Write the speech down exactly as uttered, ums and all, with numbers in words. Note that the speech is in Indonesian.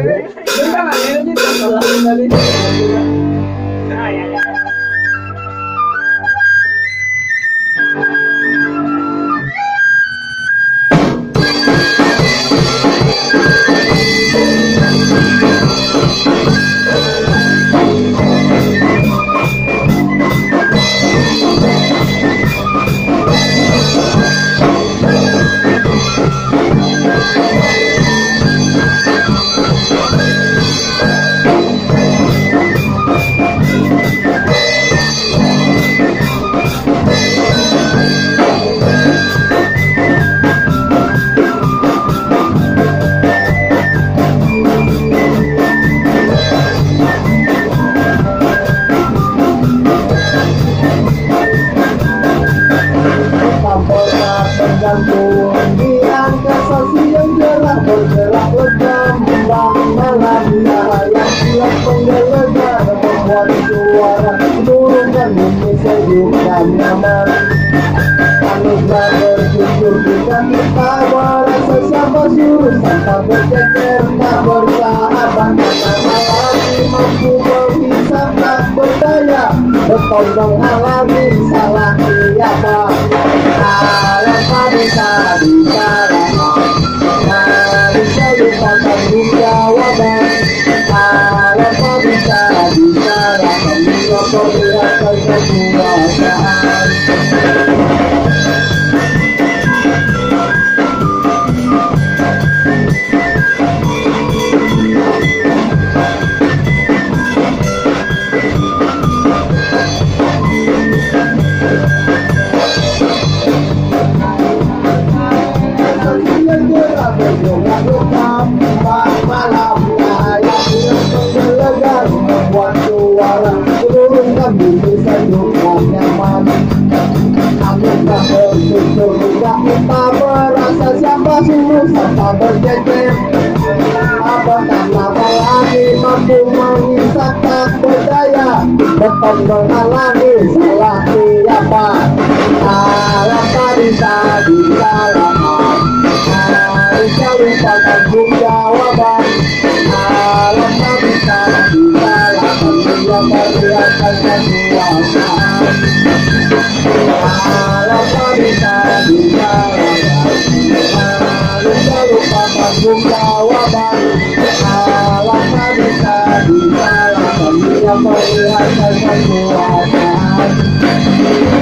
Bertolong alami salah siapa, kalau tak bisa bicara, tak bisa lupa tanggung jawaban. Kalau tak bisa bicara, mengapa perlihatkan kekuasaan. Kita merasa siapa sungguh serta berjejer, apakah lagi mampu mengisap tak berdaya, tetap menghalangi salah siapa. Kalau tak bisa disalahkan, bisa lupa tanggung jawaban. Kalau tak bisa disalahkan, dia perlihatkan kekuasaan. Kalau tak bisa disalahkan, bisa lupa tanggung jawaban. Kalau tak bisa disalahkan, dia perlihatkan kekuasaan.